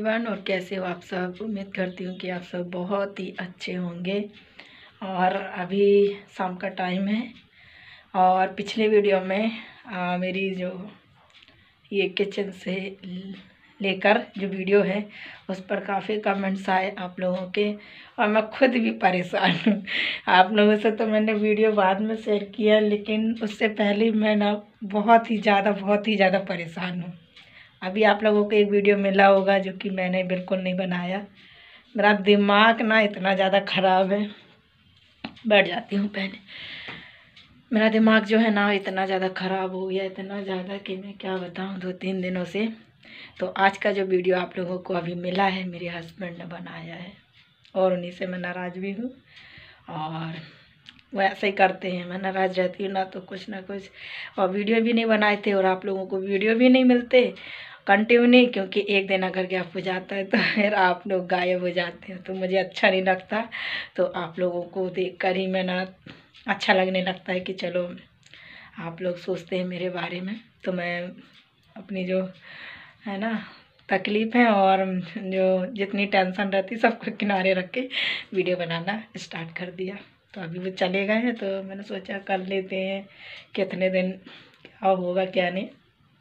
Everyone, और कैसे हो आप सब। उम्मीद करती हूँ कि आप सब बहुत ही अच्छे होंगे। और अभी शाम का टाइम है और पिछले वीडियो में मेरी जो ये किचन से लेकर जो वीडियो है उस पर काफ़ी कमेंट्स आए आप लोगों के, और मैं खुद भी परेशान हूँ। आप लोगों से तो मैंने वीडियो बाद में शेयर किया, लेकिन उससे पहले मैं ना बहुत ही ज़्यादा परेशान हूँ। अभी आप लोगों को एक वीडियो मिला होगा जो कि मैंने बिल्कुल नहीं बनाया। मेरा दिमाग ना इतना ज़्यादा ख़राब है, बैठ जाती हूँ पहले। मेरा दिमाग जो है ना इतना ज़्यादा ख़राब हो गया, इतना ज़्यादा कि मैं क्या बताऊँ 2-3 दिनों से। तो आज का जो वीडियो आप लोगों को अभी मिला है मेरे हस्बैंड ने बनाया है, और उन्हीं से मैं नाराज़ भी हूँ। और वो ऐसे ही करते हैं, मैं नाराज़ रहती हूँ ना तो कुछ ना कुछ, और वीडियो भी नहीं बनाए थे और आप लोगों को वीडियो भी नहीं मिलते कंटिन्यू नहीं, क्योंकि एक दिन अगर गैप हो जाता है तो फिर आप लोग गायब हो जाते हैं, तो मुझे अच्छा नहीं लगता। तो आप लोगों को देखकर ही मैं ना अच्छा लगने लगता है कि चलो आप लोग सोचते हैं मेरे बारे में। तो मैं अपनी जो है ना तकलीफ़ है और जो जितनी टेंशन रहती सबको किनारे रख के वीडियो बनाना स्टार्ट कर दिया। तो अभी वो चले गए हैं तो मैंने सोचा कर लेते हैं, कितने दिन क्या होगा क्या नहीं।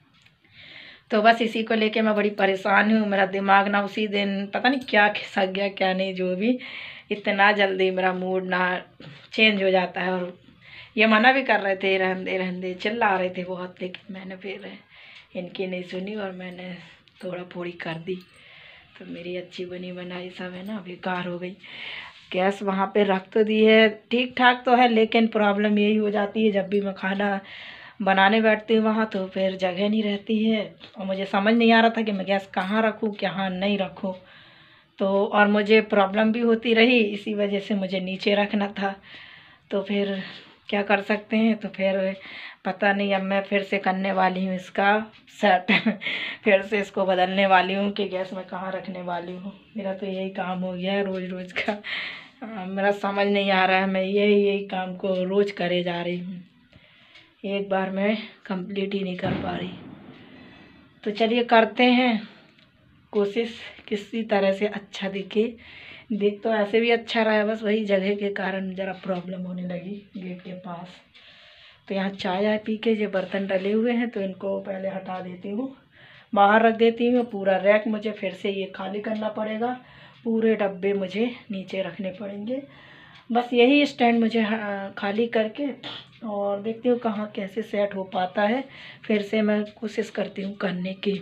तो बस इसी को लेके मैं बड़ी परेशान हूँ। मेरा दिमाग ना उसी दिन पता नहीं क्या खिसक गया क्या नहीं, जो भी इतना जल्दी मेरा मूड ना चेंज हो जाता है। और ये मना भी कर रहे थे रहने दे, चिल्ला रहे थे बहुत, लेकिन मैंने फिर इनकी नहीं सुनी और मैंने थोड़ा थोड़ी कर दी। तो मेरी अच्छी बनी बनाई सब है ना बेकार हो गई। गैस वहाँ पे रख तो दी है, ठीक ठाक तो है, लेकिन प्रॉब्लम यही हो जाती है जब भी मैं खाना बनाने बैठती हूँ वहाँ तो फिर जगह नहीं रहती है, और मुझे समझ नहीं आ रहा था कि मैं गैस कहाँ रखूँ कहाँ नहीं रखूँ। तो और मुझे प्रॉब्लम भी होती रही, इसी वजह से मुझे नीचे रखना था। तो फिर क्या कर सकते हैं, तो फिर पता नहीं, अब मैं फिर से करने वाली हूँ इसका सेट फिर से इसको बदलने वाली हूँ कि गैस मैं कहाँ रखने वाली हूँ। मेरा तो यही काम हो गया है रोज़ रोज़ का। मेरा समझ नहीं आ रहा है, मैं यही काम को रोज़ करे जा रही हूँ, एक बार मैं कंप्लीट ही नहीं कर पा रही। तो चलिए करते हैं कोशिश किसी तरह से अच्छा दिखे। देख तो ऐसे भी अच्छा रहा है, बस वही जगह के कारण ज़रा प्रॉब्लम होने लगी गेट के पास। तो यहाँ चाय आय पी के जो बर्तन डले हुए हैं तो इनको पहले हटा देती हूँ, बाहर रख देती हूँ। पूरा रैक मुझे फिर से ये खाली करना पड़ेगा, पूरे डब्बे मुझे नीचे रखने पड़ेंगे। बस यही स्टैंड मुझे खाली करके, और देखती हूँ कहाँ कैसे सेट हो पाता है, फिर से मैं कोशिश करती हूँ करने की।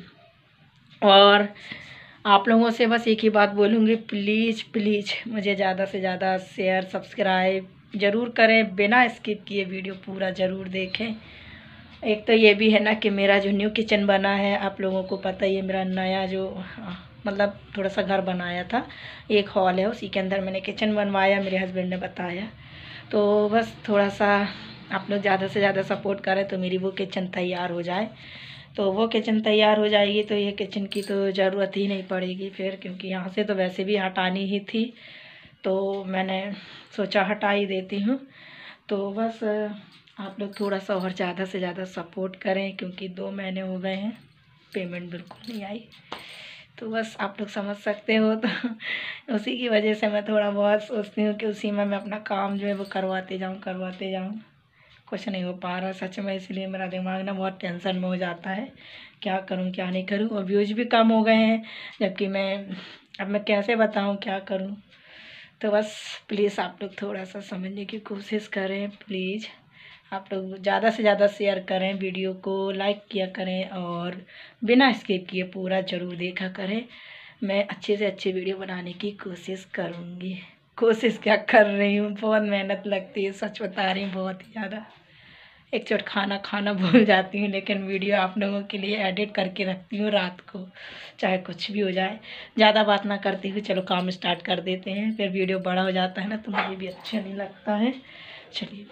और आप लोगों से बस एक ही बात बोलूँगी, प्लीज़ प्लीज़ मुझे ज़्यादा से ज़्यादा शेयर सब्सक्राइब ज़रूर करें, बिना स्किप किए वीडियो पूरा ज़रूर देखें। एक तो ये भी है ना कि मेरा जो न्यू किचन बना है, आप लोगों को पता ही है, मेरा नया जो मतलब थोड़ा सा घर बनाया था, एक हॉल है उसी के अंदर मैंने किचन बनवाया, मेरे हस्बैंड ने बताया। तो बस थोड़ा सा आप लोग ज़्यादा से ज़्यादा सपोर्ट करें तो मेरी वो किचन तैयार हो जाए। तो वो किचन तैयार हो जाएगी तो ये किचन की तो ज़रूरत ही नहीं पड़ेगी फिर, क्योंकि यहाँ से तो वैसे भी हटानी ही थी, तो मैंने सोचा हटा ही देती हूँ। तो बस आप लोग थोड़ा सा और ज़्यादा से ज़्यादा सपोर्ट करें, क्योंकि 2 महीने हो गए हैं पेमेंट बिल्कुल नहीं आई। तो बस आप लोग समझ सकते हो। तो उसी की वजह से मैं थोड़ा बहुत सोचती हूँ कि उसी में मैं अपना काम जो है वो करवाते जाऊँ। कुछ नहीं हो पा रहा सच में, इसलिए मेरा दिमाग ना बहुत टेंशन में हो जाता है, क्या करूँ क्या नहीं करूँ। और व्यूज भी कम हो गए हैं, जबकि अब मैं कैसे बताऊँ क्या करूँ। तो बस प्लीज़ आप लोग थोड़ा सा समझने की कोशिश करें, प्लीज़ आप लोग ज़्यादा से ज़्यादा शेयर करें, वीडियो को लाइक किया करें, और बिना स्किप किए पूरा ज़रूर देखा करें। मैं अच्छे से अच्छी वीडियो बनाने की कोशिश करूँगी। कोशिश क्या कर रही हूँ, बहुत मेहनत लगती है, सच बता रही हूँ, बहुत ही ज़्यादा। एक चोट खाना भूल जाती हूँ, लेकिन वीडियो आप लोगों के लिए एडिट करके रखती हूँ रात को, चाहे कुछ भी हो जाए। ज़्यादा बात ना करती हुई चलो काम स्टार्ट कर देते हैं, फिर वीडियो बड़ा हो जाता है ना तो मुझे भी अच्छा नहीं लगता है। चलिए,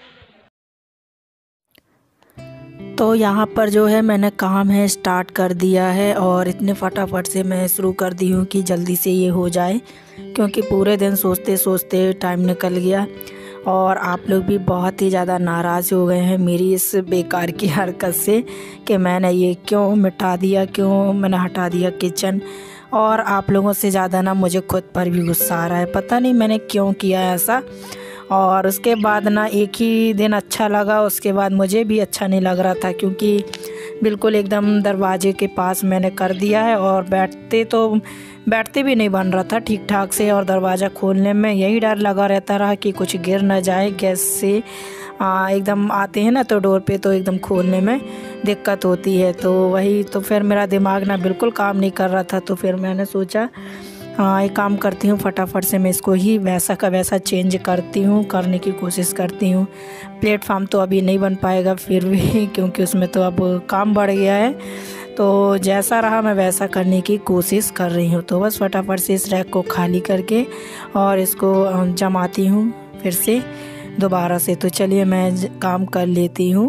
तो यहाँ पर जो है मैंने काम है स्टार्ट कर दिया है, और इतने फटाफट से मैं शुरू कर दी हूँ कि जल्दी से ये हो जाए, क्योंकि पूरे दिन सोचते सोचते टाइम निकल गया। और आप लोग भी बहुत ही ज़्यादा नाराज़ हो गए हैं मेरी इस बेकार की हरकत से कि मैंने ये क्यों मिटा दिया, क्यों मैंने हटा दिया किचन। और आप लोगों से ज़्यादा ना मुझे खुद पर भी गुस्सा आ रहा है, पता नहीं मैंने क्यों किया ऐसा। और उसके बाद ना एक ही दिन अच्छा लगा, उसके बाद मुझे भी अच्छा नहीं लग रहा था, क्योंकि बिल्कुल एकदम दरवाजे के पास मैंने कर दिया है और बैठते भी नहीं बन रहा था ठीक ठाक से। और दरवाज़ा खोलने में यही डर लगा रहता रहा कि कुछ गिर ना जाए गैस से। एकदम आते हैं ना तो डोर पे तो एकदम खोलने में दिक्कत होती है। तो वही तो फिर मेरा दिमाग ना बिल्कुल काम नहीं कर रहा था। तो फिर मैंने सोचा एक काम करती हूँ, फटाफट से मैं इसको ही वैसा का वैसा चेंज करने की कोशिश करती हूँ। प्लेटफॉर्म तो अभी नहीं बन पाएगा फिर भी, क्योंकि उसमें तो अब काम बढ़ गया है। तो जैसा रहा मैं वैसा करने की कोशिश कर रही हूँ। तो बस फटाफट से इस रैक को खाली करके और इसको जमाती हूँ फिर से दोबारा से। तो चलिए मैं काम कर लेती हूँ।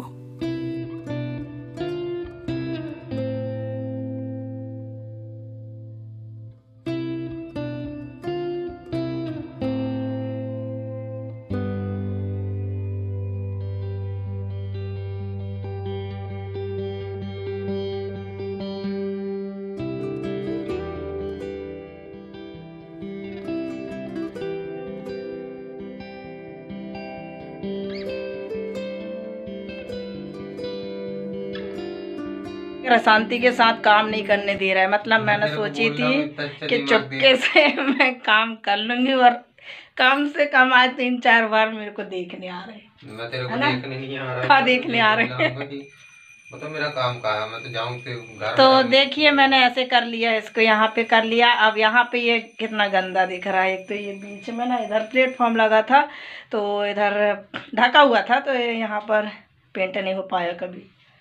शांति के साथ काम नहीं करने दे रहा है। मतलब मैंने सोची थी कि चुपके से मैं काम कर लूंगी, और कम से कम आज 3-4 बार मेरे को देखने आ रहे हैं। मैं तेरे को देखने नहीं आ रहा, हाँ देखने आ रहे हैं। तो मेरा काम कहाँ है, मैं तो जाऊँ घर। तो देखिए मैंने ऐसे कर लिया, इसको यहाँ पे कर लिया। अब यहाँ पे ये कितना गंदा दिख रहा है। एक तो ये बीच में ना इधर प्लेटफॉर्म लगा था तो इधर ढका हुआ था, तो यहाँ पर पेंट नहीं हो पाया कभी।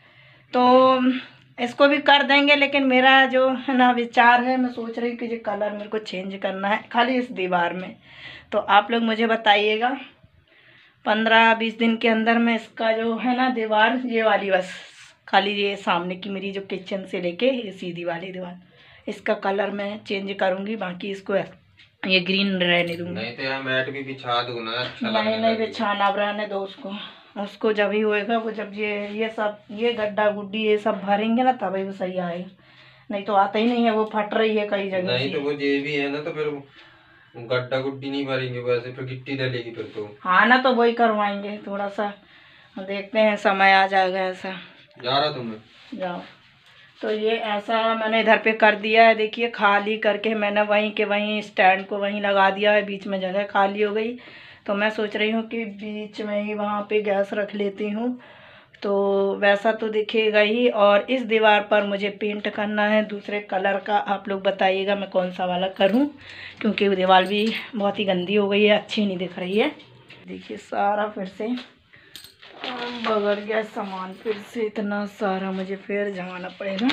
तो इसको भी कर देंगे, लेकिन मेरा जो है ना विचार है, मैं सोच रही हूँ कि ये कलर मेरे को चेंज करना है खाली इस दीवार में। तो आप लोग मुझे बताइएगा 15-20 दिन के अंदर में इसका जो है ना दीवार, ये वाली बस खाली ये सामने की मेरी जो किचन से लेके ये सीधी वाली दीवार, इसका कलर मैं चेंज करूँगी। बाकी इसको ये ग्रीन रहने दूँगी। नहीं तो यहाँ मैट भी बिछा दूँ ना, अच्छा नहीं बिछाना, अब रहने दो उसको जब ही होएगा वो, जब ये सब ये गड्ढा गुड्डी ये सब भरेंगे ना तभी वो सही आएगा। नहीं तो आता ही नहीं है, वो फट रही है कई जगह। नहीं तो वो ये भी है ना, तो फिर गड्ढा गुड्डी नहीं भरेंगे वैसे, फिर गिट्टी डलेगी फिर तो। हाँ ना, तो वही करवाएंगे, थोड़ा सा देखते हैं, समय आ जाएगा ऐसा। जा रहा तुम्हें जाओ। तो ये ऐसा मैंने इधर पे कर दिया है, देखिए खाली करके मैंने वहीं के वहीं स्टैंड को वहीं लगा दिया है। बीच में जगह खाली हो गई, तो मैं सोच रही हूँ कि बीच में ही वहाँ पे गैस रख लेती हूँ, तो वैसा तो दिखेगा ही। और इस दीवार पर मुझे पेंट करना है दूसरे कलर का। आप लोग बताइएगा मैं कौन सा वाला करूँ, क्योंकि वो दीवार भी बहुत ही गंदी हो गई है, अच्छी नहीं दिख रही है। देखिए सारा फिर से बगड़ गया सामान, फिर से इतना सारा मुझे फिर जमाना पड़ेगा।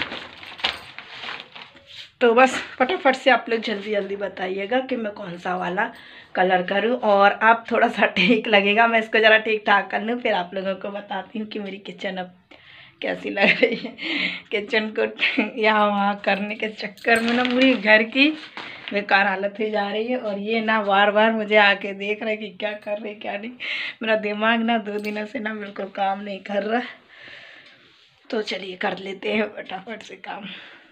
तो बस फटाफट से आप लोग जल्दी जल्दी बताइएगा कि मैं कौन सा वाला कलर करूं, और अब थोड़ा सा ठीक लगेगा। मैं इसको ज़रा ठीक ठाक कर लूँ, फिर आप लोगों को बताती हूँ कि मेरी किचन अब कैसी लग रही है। किचन को यहाँ वहाँ करने के चक्कर में ना पूरी घर की बेकार हालत ही जा रही है। और ये ना बार बार मुझे आके देख रहे कि क्या कर रहे क्या नहीं। मेरा दिमाग ना 2 दिनों से ना बिल्कुल काम नहीं कर रहा। तो चलिए कर लेते हैं फटाफट से काम।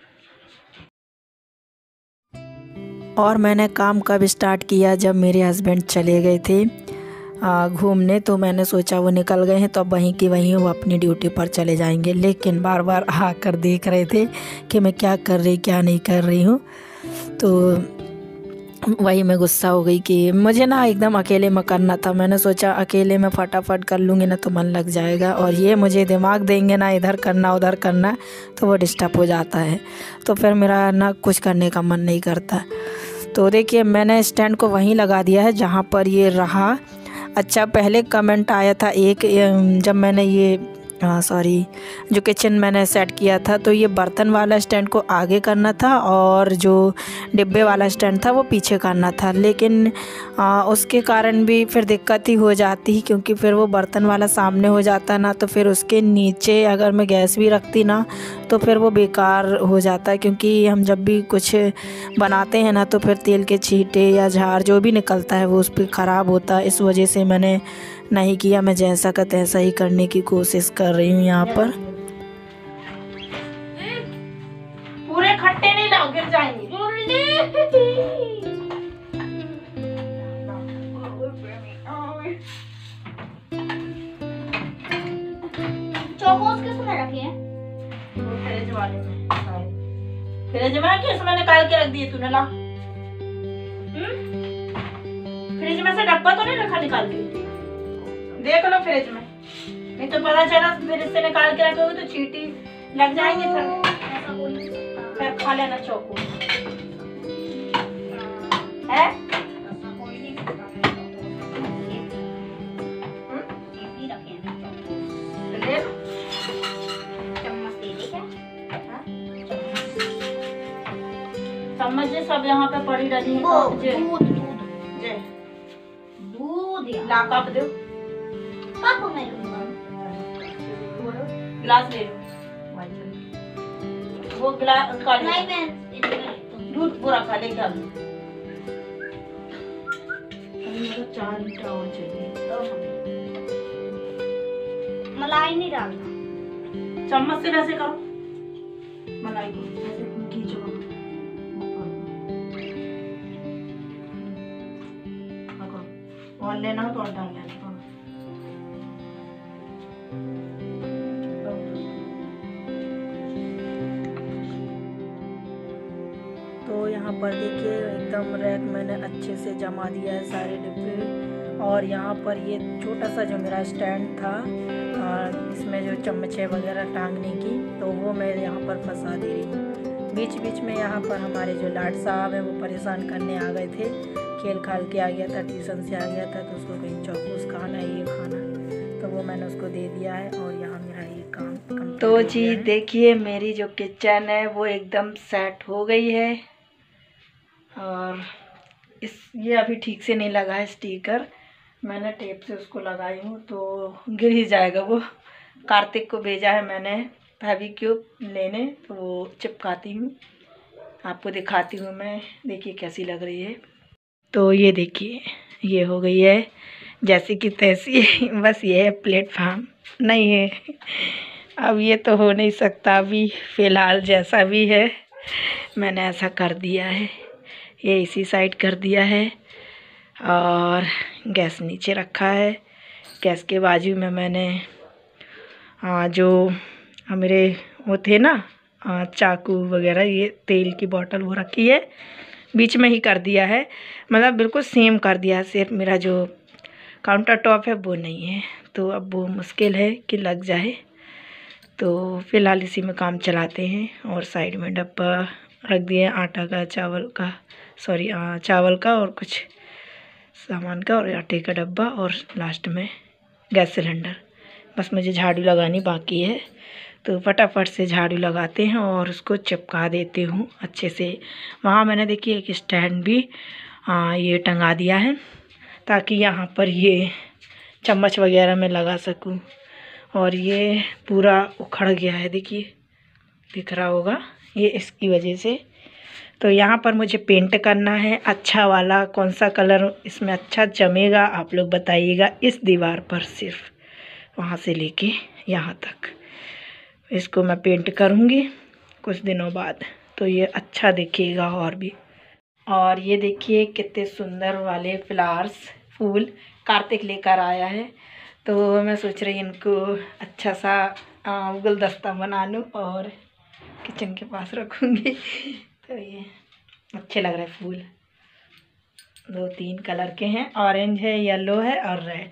और मैंने काम कब स्टार्ट किया, जब मेरे हस्बैंड चले गए थे घूमने। तो मैंने सोचा वो निकल गए हैं तो अब वहीं की वहीं वो अपनी ड्यूटी पर चले जाएंगे, लेकिन बार बार आकर देख रहे थे कि मैं क्या कर रही क्या नहीं कर रही हूँ। तो वही मैं गुस्सा हो गई कि मुझे ना एकदम अकेले में करना था। मैंने सोचा अकेले में फटाफट कर लूँगी ना तो मन लग जाएगा, और ये मुझे दिमाग देंगे ना इधर करना उधर करना, तो वो डिस्टर्ब हो जाता है। तो फिर मेरा ना कुछ करने का मन नहीं करता। तो देखिए मैंने स्टैंड को वहीं लगा दिया है जहाँ पर ये रहा। अच्छा, पहले कमेंट आया था एक, जब मैंने ये जो किचन मैंने सेट किया था, तो ये बर्तन वाला स्टैंड को आगे करना था और जो डिब्बे वाला स्टैंड था वो पीछे करना था। लेकिन उसके कारण भी फिर दिक्कत ही हो जाती, क्योंकि फिर वो बर्तन वाला सामने हो जाता ना, तो फिर उसके नीचे अगर मैं गैस भी रखती ना तो फिर वो बेकार हो जाता है। क्योंकि हम जब भी कुछ बनाते हैं ना तो फिर तेल के छींटे या झार जो भी निकलता है वो उस पर ख़राब होता है। इस वजह से मैंने नहीं किया। मैं जैसा का तैसा ही करने की कोशिश कर रही हूँ यहाँ पर। पूरे खट्टे नहीं लाओ, जाओ, गिर जाएंगे। चोकोस किसमें रखे हैं? फ्रिज वाले में, फ्रिज में कि इसमें निकाल के रख दिए तूने? ला, फ्रिज में से डब्बा तो नहीं रखा निकाल के? देख लो फ्रिज में, नहीं तो पता चला फ्रिज से निकाल के रखोगे तो चींटी लग जाएंगे, ऐसा बोल नहीं सकता। फिर खा लेना चोको है। ऐसा कोई नहीं सकता। ये भी रखे हैं ना चोकोस। ले लो। चम्मच दे दे क्या? हाँ? चम्मच से सब यहाँ पे पड़ी रही है। दूध जे दूध या ला कप दो, कप में लूंगा। गिलास ले लो। वो गिलास नहीं मैं इसमें लेता हूँ। दूध पूरा खा लेके आ लो। मुझे 4 लीटर और चाहिए। मलाई नहीं डालना। चम्मच से वैसे करो, मलाई को ऐसे खींचो और लेना हो तो और डाल लेना। तो यहाँ पर देखिए एकदम रैक मैंने अच्छे से जमा दिया है सारे डिब्बे। और यहाँ पर ये छोटा सा जो मेरा स्टैंड था इसमें जो चम्मचे वगैरह टांगने की, तो वो मैं यहाँ पर फंसा दे रही हूँ। बीच बीच में यहाँ पर हमारे जो लाड साहब हैं वो परेशान करने आ गए थे, खेल खाल के आ गया था, ट्यूशन से आ गया था, तो उसको कहीं चौकोस खाना है, ये खाना, तो वो मैंने उसको दे दिया है। और यहाँ मेरा ये काम कंप्लीट तो जी देखिए मेरी जो किचन है वो एकदम सेट हो गई है। और ये अभी ठीक से नहीं लगा है स्टिकर, मैंने टेप से उसको लगाई हूँ, तो गिर ही जाएगा वो। कार्तिक को भेजा है मैंने फेविक्विक लेने, तो वो चिपकाती हूँ, आपको दिखाती हूँ मैं, देखिए कैसी लग रही है। तो ये देखिए ये हो गई है जैसी कि तैसी। बस ये है प्लेटफार्म नहीं है, अब ये तो हो नहीं सकता अभी, फ़िलहाल जैसा भी है मैंने ऐसा कर दिया है। ये इसी साइड कर दिया है और गैस नीचे रखा है। गैस के बाजू में मैंने जो मेरे वो थे ना चाकू वगैरह, ये तेल की बोतल वो रखी है, बीच में ही कर दिया है, मतलब बिल्कुल सेम कर दिया है, सिर्फ मेरा जो काउंटर टॉप है वो नहीं है, तो अब वो मुश्किल है कि लग जाए। तो फ़िलहाल इसी में काम चलाते हैं। और साइड में डब्बा रख दिए आटा का, चावल का और कुछ सामान का, और आटे का डब्बा, और लास्ट में गैस सिलेंडर। बस मुझे झाड़ू लगानी बाकी है, तो फटाफट से झाड़ू लगाते हैं और उसको चिपका देती हूँ अच्छे से। वहाँ मैंने देखिए एक स्टैंड भी ये टंगा दिया है, ताकि यहाँ पर ये चम्मच वगैरह मैं लगा सकूँ। और ये पूरा उखड़ गया है, देखिए दिख रहा होगा, ये इसकी वजह से। तो यहाँ पर मुझे पेंट करना है अच्छा वाला, कौन सा कलर इसमें अच्छा जमेगा आप लोग बताइएगा। इस दीवार पर सिर्फ वहाँ से लेके यहाँ तक इसको मैं पेंट करूँगी कुछ दिनों बाद, तो ये अच्छा दिखेगा और भी। और ये देखिए कितने सुंदर वाले फ्लावर्स फूल कार्तिक लेकर आया है, तो मैं सोच रही इनको अच्छा सा गुलदस्ता बना लूँ और किचन के पास रखूँगी। तो ये अच्छे लग रहे फूल, 2-3 कलर के हैं, ऑरेंज है, येलो है और रेड।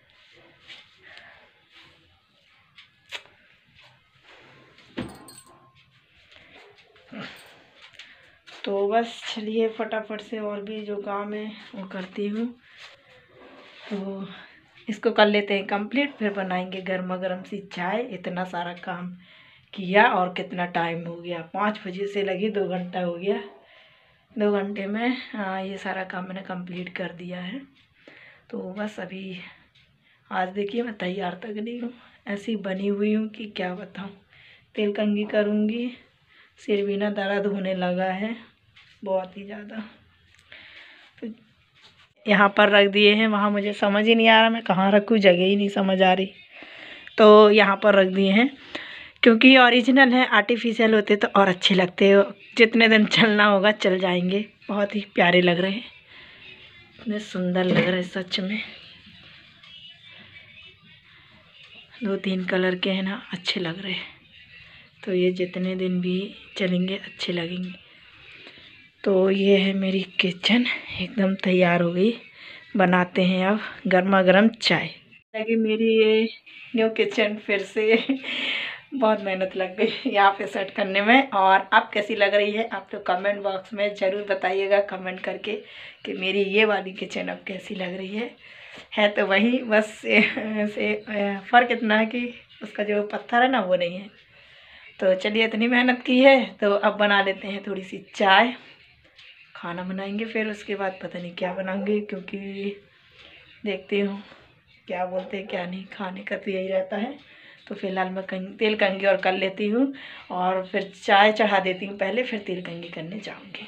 तो बस चलिए फटाफट से और भी जो काम है वो करती हूँ, तो इसको कर लेते हैं कंप्लीट, फिर बनाएंगे गर्मा गर्म सी चाय। इतना सारा काम किया और कितना टाइम हो गया, 5 बजे से लगी 2 घंटा हो गया। 2 घंटे में ये सारा काम मैंने कंप्लीट कर दिया है। तो बस अभी आज देखिए मैं तैयार तक नहीं हूँ, ऐसी बनी हुई हूँ कि क्या बताऊँ। तेल कंघी करूँगी, सिर भी ना दर्द होने लगा है बहुत ही ज़्यादा। तो यहाँ पर रख दिए हैं, वहाँ मुझे समझ ही नहीं आ रहा मैं कहाँ रखूँ, जगह ही नहीं समझ आ रही, तो यहाँ पर रख दिए हैं। क्योंकि ओरिजिनल है, आर्टिफिशियल होते तो और अच्छे लगते हो। जितने दिन चलना होगा चल जाएंगे। बहुत ही प्यारे लग रहे हैं, इतने सुंदर लग रहे हैं सच में। 2-3 कलर के हैं ना, अच्छे लग रहे हैं। तो ये जितने दिन भी चलेंगे अच्छे लगेंगे। तो ये है मेरी किचन, एकदम तैयार हो गई। बनाते हैं अब गर्मा गर्म चाय। लगी मेरी ये न्यू किचन फिर से बहुत मेहनत लग गई यहाँ पे सेट करने में। और आप कैसी लग रही है आप तो कमेंट बॉक्स में ज़रूर बताइएगा कमेंट करके कि मेरी ये वाली किचन अब कैसी लग रही है तो वही बस से फ़र्क इतना है कि उसका जो पत्थर है ना वो नहीं है। तो चलिए इतनी मेहनत की है तो अब बना लेते हैं थोड़ी सी चाय। खाना बनाएंगे फिर उसके बाद पता नहीं क्या बनाएंगे, क्योंकि देखती हूँ क्या बोलते हैं क्या नहीं। खाने का तो यही रहता है। तो फिलहाल मैं तेल कंघी और कर लेती हूँ और फिर चाय चढ़ा देती हूँ पहले, फिर तेल कंघी करने जाऊँगी।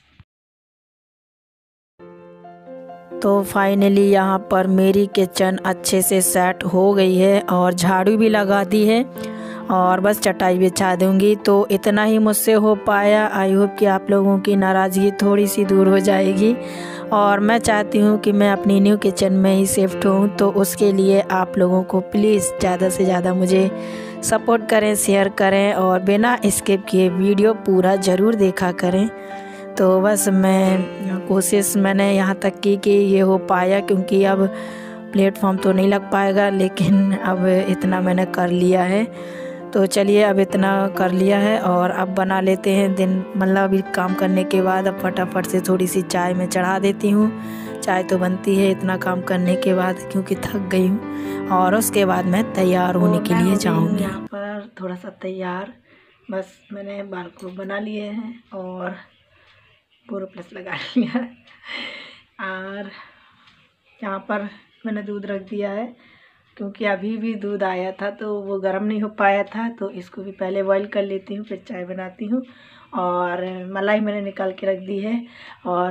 तो फाइनली यहाँ पर मेरी किचन अच्छे से सेट हो गई है और झाड़ू भी लगा दी है और बस चटाई बिछा दूँगी। तो इतना ही मुझसे हो पाया। आई होप कि आप लोगों की नाराज़गी थोड़ी सी दूर हो जाएगी। और मैं चाहती हूँ कि मैं अपनी न्यू किचन में ही शिफ्ट हूँ। तो उसके लिए आप लोगों को प्लीज़ ज़्यादा से ज़्यादा मुझे सपोर्ट करें, शेयर करें और बिना स्किप किए वीडियो पूरा ज़रूर देखा करें। तो बस कोशिश मैंने यहाँ तक की कि ये हो पाया, क्योंकि अब प्लेटफॉर्म तो नहीं लग पाएगा, लेकिन अब इतना मैंने कर लिया है। तो चलिए अब इतना कर लिया है और अब बना लेते हैं दिन, मतलब अभी काम करने के बाद अब फटाफट से थोड़ी सी चाय में चढ़ा देती हूँ। चाय तो बनती है इतना काम करने के बाद, क्योंकि थक गई हूँ। और उसके बाद मैं तैयार होने के लिए जाऊँगी। यहाँ पर थोड़ा सा तैयार, बस मैंने बाल को बना लिए हैं और पूरा प्लस लगा लिया है। और यहाँ पर मैंने दूध रख दिया है, क्योंकि अभी भी दूध आया था तो वो गर्म नहीं हो पाया था। तो इसको भी पहले बॉईल कर लेती हूँ, फिर चाय बनाती हूँ। और मलाई मैंने निकाल के रख दी है। और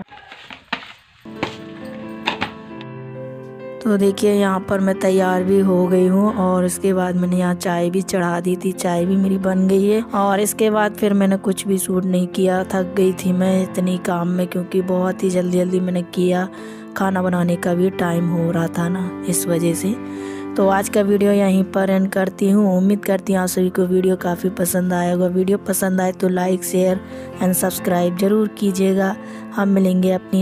तो देखिए यहाँ पर मैं तैयार भी हो गई हूँ और इसके बाद मैंने यहाँ चाय भी चढ़ा दी थी। चाय भी मेरी बन गई है और इसके बाद फिर मैंने कुछ भी शूट नहीं किया। थक गई थी मैं इतनी काम में, क्योंकि बहुत ही जल्दी जल्दी मैंने किया। खाना बनाने का भी टाइम हो रहा था ना, इस वजह से। तो आज का वीडियो यहीं पर एंड करती हूँ। उम्मीद करती हूँ आप सभी को वीडियो काफ़ी पसंद आएगा। वीडियो पसंद आए तो लाइक, शेयर एंड सब्सक्राइब ज़रूर कीजिएगा। हम मिलेंगे अपनी